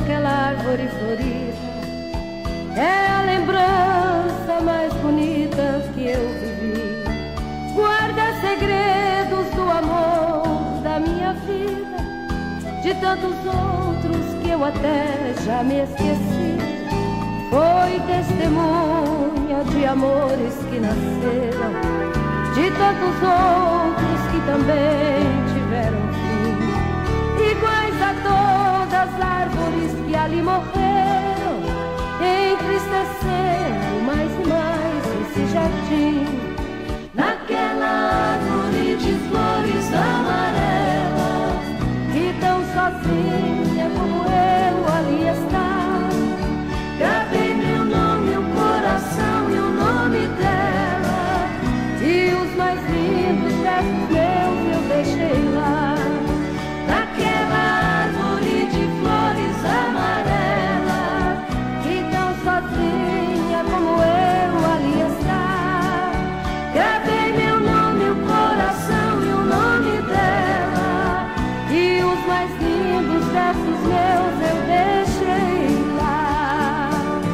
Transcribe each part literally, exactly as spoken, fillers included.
daquela árvore florida é a lembrança mais bonita que eu vivi. Guarda segredos do amor da minha vida, de tantos outros que eu até já me esqueci. Foi testemunha de amores que nasceram, de tantos outros que também tiveram fim, iguais a todas as árvores que ali morreram, entristecendo mais e mais esse jardim. Naquela árvore de flores amarelas, que tão sozinha como eu ali está, gravei meu nome, o coração e o nome dela, e os mais lindos versos meus eu deixei lá. Naquela árvore de flores amarelas, que tão sozinha como eu ali está, gravei meu nome, o coração e o nome dela, e os mais lindos versos meus eu deixei lá.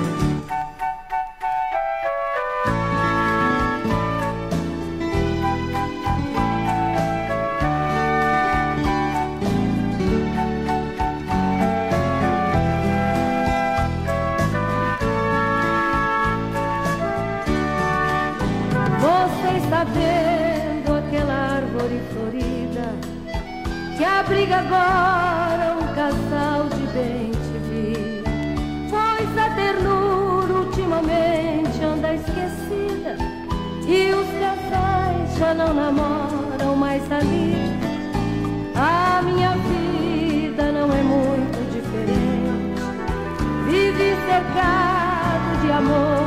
Você está vendo aquela árvore florida que abriga agora um casal de bem-te-vi? Pois a ternura ultimamente anda esquecida e os casais já não namoram mais ali. A minha vida não é muito diferente, vive cercado de amor